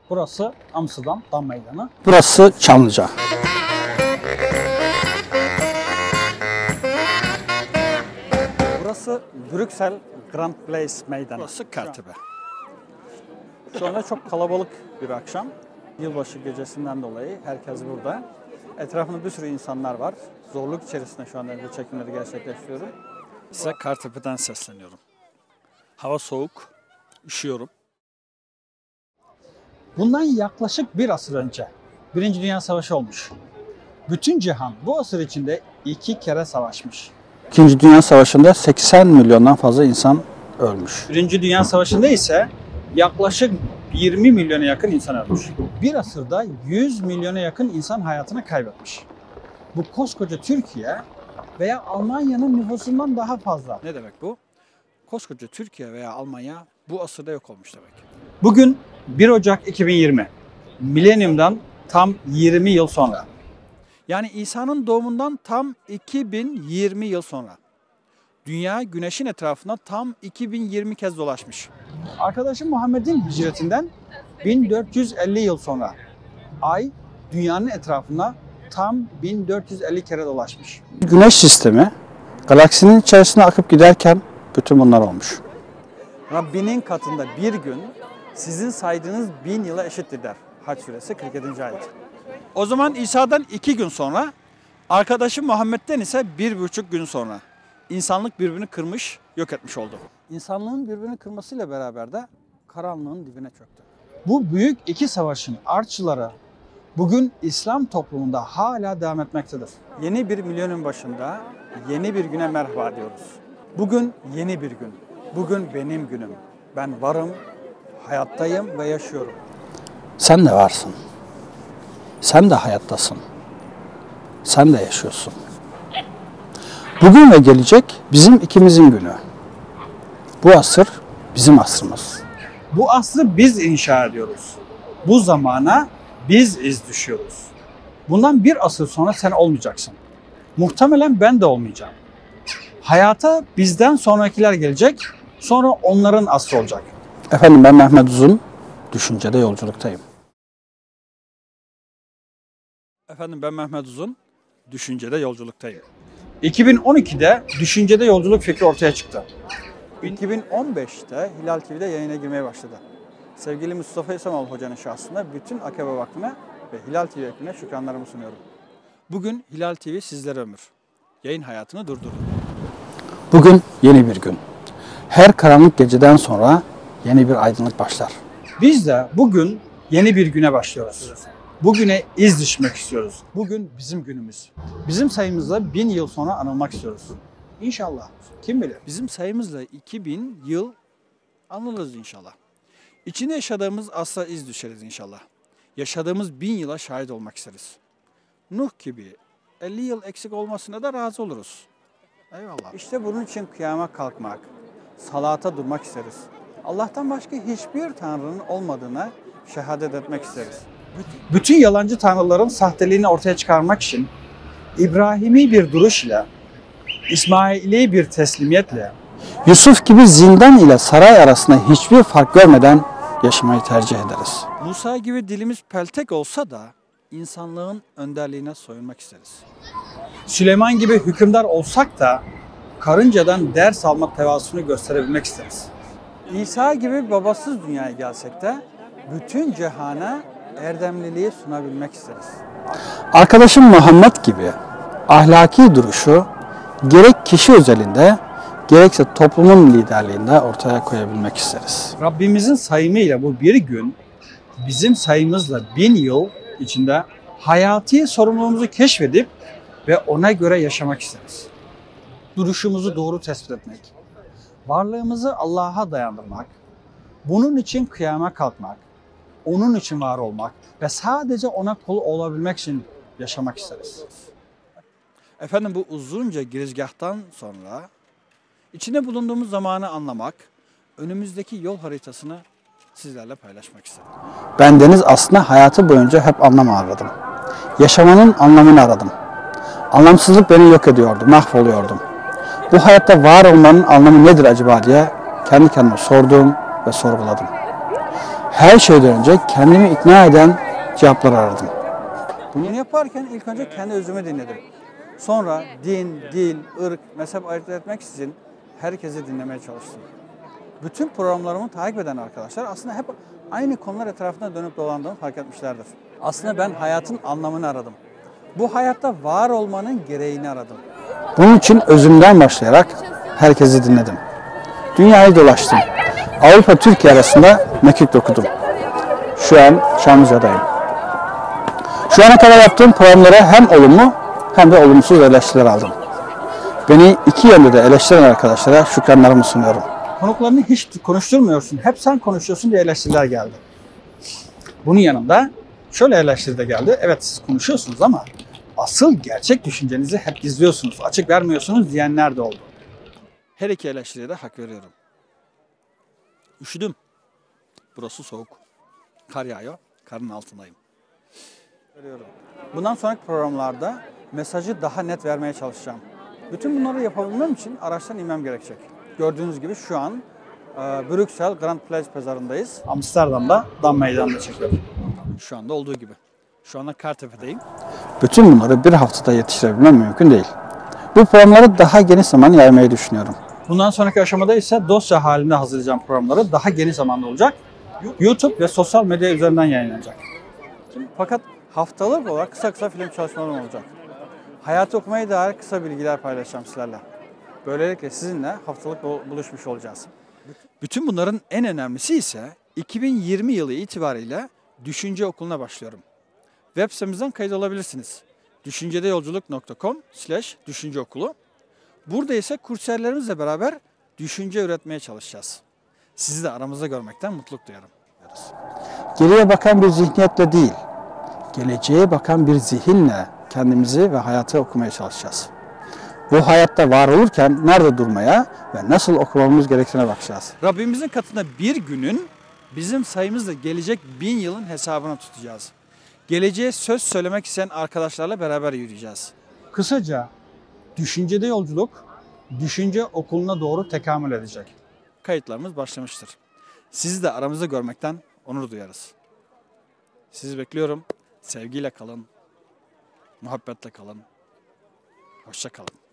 Burası Amsterdam Dam Meydanı. Burası Çamlıca. Burası Brüksel Grand Place Meydanı. Burası Kartepe. Şu anda çok kalabalık bir akşam. Yılbaşı gecesinden dolayı herkes burada. Etrafında bir sürü insanlar var. Zorluk içerisinde şu anda video çekimleri gerçekleştiriyorum. Size Kartepe'den sesleniyorum. Hava soğuk, üşüyorum. Bundan yaklaşık bir asır önce Birinci Dünya Savaşı olmuş. Bütün cihan bu asır içinde 2 kere savaşmış. İkinci Dünya Savaşı'nda 80 milyondan fazla insan ölmüş. Birinci Dünya Savaşı'nda ise yaklaşık 20 milyona yakın insan ölmüş. Bir asırda 100 milyona yakın insan hayatını kaybetmiş. Bu koskoca Türkiye veya Almanya'nın nüfusundan daha fazla. Ne demek bu? Koskoca Türkiye veya Almanya bu asırda yok olmuş demek. Bugün 1 Ocak 2020. Milenyum'dan tam 20 yıl sonra. Yani İsa'nın doğumundan tam 2020 yıl sonra. Dünya güneşin etrafına tam 2020 kez dolaşmış. Arkadaşım Muhammed'in hicretinden 1450 yıl sonra. Ay dünyanın etrafına tam 1450 kere dolaşmış. Güneş sistemi galaksinin içerisine akıp giderken bütün bunlar olmuş. Rabbinin katında bir gün sizin saydığınız 1000 yıla eşittir der. Hac suresi 47. ayet. O zaman İsa'dan 2 gün sonra, arkadaşı Muhammed'den ise 1,5 gün sonra insanlık birbirini kırmış, yok etmiş oldu. İnsanlığın birbirini kırmasıyla beraber de karanlığın dibine çöktü. Bu büyük iki savaşın artçıları bugün İslam toplumunda hala devam etmektedir. Yeni bir milenyum başında yeni bir güne merhaba diyoruz. Bugün yeni bir gün. Bugün benim günüm. Ben varım, hayattayım ve yaşıyorum. Sen de varsın. Sen de hayattasın. Sen de yaşıyorsun. Bugün ve gelecek bizim ikimizin günü. Bu asır bizim asrımız. Bu asrı biz inşa ediyoruz. Bu zamana biz iz düşüyoruz. Bundan bir asır sonra sen olmayacaksın. Muhtemelen ben de olmayacağım. Hayata bizden sonrakiler gelecek, sonra onların asrı olacak. Efendim ben Mehmet Uzun, düşüncede yolculuktayım. Efendim ben Mehmet Uzun, düşüncede yolculuktayım. 2012'de düşüncede yolculuk fikri ortaya çıktı. 2015'te Hilal TV'de yayına girmeye başladı. Sevgili Mustafa İsamoğlu Hoca'nın şahsında bütün Akabe Vakfı'na ve Hilal TV ekibine şükranlarımı sunuyorum. Bugün Hilal TV sizlere ömür. Yayın hayatını durdurdu. Bugün yeni bir gün. Her karanlık geceden sonra yeni bir aydınlık başlar. Biz de bugün yeni bir güne başlıyoruz. Bugüne iz düşmek istiyoruz. Bugün bizim günümüz. Bizim sayımızla 1000 yıl sonra anılmak istiyoruz. İnşallah. Kim bilir? Bizim sayımızla 2000 yıl anılırız inşallah. İçinde yaşadığımız asra iz düşeriz inşallah. Yaşadığımız 1000 yıla şahit olmak isteriz. Nuh gibi 50 yıl eksik olmasına da razı oluruz. Eyvallah. İşte bunun için kıyama kalkmak, salata durmak isteriz. Allah'tan başka hiçbir tanrının olmadığına şehadet etmek isteriz. Bütün yalancı tanrıların sahteliğini ortaya çıkarmak için İbrahimi bir duruş ile, İsmaili bir teslimiyetle, Yusuf gibi zindan ile saray arasında hiçbir fark görmeden yaşamayı tercih ederiz. Musa gibi dilimiz peltek olsa da insanlığın önderliğine soyunmak isteriz. Süleyman gibi hükümdar olsak da karıncadan ders alma tevazusunu gösterebilmek isteriz. İsa gibi babasız dünyaya gelsek de bütün cihana erdemliliği sunabilmek isteriz. Arkadaşım Muhammed gibi ahlaki duruşu gerek kişi özelinde gerekse toplumun liderliğinde ortaya koyabilmek isteriz. Rabbimizin sayımıyla bu bir gün bizim sayımızla 1000 yıl içinde hayati sorumluluğumuzu keşfedip ve ona göre yaşamak isteriz. Duruşumuzu doğru tespit etmek, varlığımızı Allah'a dayandırmak, bunun için kıyama kalkmak, onun için var olmak ve sadece ona kul olabilmek için yaşamak isteriz. Efendim bu uzunca girizgahtan sonra içinde bulunduğumuz zamanı anlamak, önümüzdeki yol haritasını sizlerle paylaşmak istedim. Ben Deniz aslında hayatı boyunca hep anlam aradım. Yaşamanın anlamını aradım. Anlamsızlık beni yok ediyordu, mahvoluyordum. Bu hayatta var olmanın anlamı nedir acaba diye kendi kendime sordum ve sorguladım. her şeyden önce kendimi ikna eden cevaplar aradım. Bunu yaparken ilk önce kendi özümü dinledim. Sonra din, dil, ırk, mezhep ayırt etmek için herkesi dinlemeye çalıştım. Bütün programlarımı takip eden arkadaşlar aslında hep aynı konular etrafında dönüp dolandığımı fark etmişlerdir. Aslında ben hayatın anlamını aradım. Bu hayatta var olmanın gereğini aradım. Bunun için özümden başlayarak herkesi dinledim. Dünyayı dolaştım. Avrupa, Türkiye arasında mekik okudum. Şu an Çamlıca'dayım. Şu ana kadar yaptığım programlara hem olumlu hem de olumsuz eleştiriler aldım. Beni iki yönde de eleştiren arkadaşlara şükranlarımı sunuyorum. Konuklarını hiç konuşturmuyorsun, hep sen konuşuyorsun diye eleştiriler geldi. Bunun yanında şöyle eleştiri de geldi. Evet siz konuşuyorsunuz ama asıl gerçek düşüncenizi hep gizliyorsunuz, açık vermiyorsunuz diyenler de oldu. Her iki eleştiriye de hak veriyorum. Üşüdüm. Burası soğuk. Kar yağıyor, karın altındayım. Bundan sonraki programlarda mesajı daha net vermeye çalışacağım. Bütün bunları yapabilmem için araçtan inmem gerekecek. Gördüğünüz gibi şu an Brüksel Grand Place pazarındayız. Amsterdam'da Dam Meydanı'nda çekiyorum. Şu anda olduğu gibi. Şu anda Kartepe'deyim. Bütün bunları bir haftada yetiştirebilmem mümkün değil. Bu programları daha geniş zaman yaymayı düşünüyorum. Bundan sonraki aşamada ise dosya halinde hazırlayacağım programları daha geniş zamanda olacak. YouTube ve sosyal medya üzerinden yayınlanacak. Fakat haftalık olarak kısa film çalışmalarım olacak. Hayatı okumaya dair kısa bilgiler paylaşacağım sizlerle. Böylelikle sizinle haftalık buluşmuş olacağız. Bütün bunların en önemlisi ise 2020 yılı itibariyle Düşünce Okulu'na başlıyorum. Web sitemizden kayıt olabilirsiniz. düşüncedeyolculuk.com/düşünceokulu. Burada ise kursiyerlerimizle beraber düşünce üretmeye çalışacağız. Sizi de aramızda görmekten mutluluk duyarım. Geriye bakan bir zihniyetle değil, geleceğe bakan bir zihinle kendimizi ve hayatı okumaya çalışacağız. Bu hayatta var olurken nerede durmaya ve nasıl okumamız gerektiğine bakacağız. Rabbimizin katında bir günün bizim sayımızla gelecek 1000 yılın hesabını tutacağız. Geleceğe söz söylemek isteyen arkadaşlarla beraber yürüyeceğiz. Kısaca düşüncede yolculuk, düşünce okuluna doğru tekamül edecek. Kayıtlarımız başlamıştır. Sizi de aramızda görmekten onur duyarız. Sizi bekliyorum. Sevgiyle kalın, muhabbetle kalın. Hoşça kalın.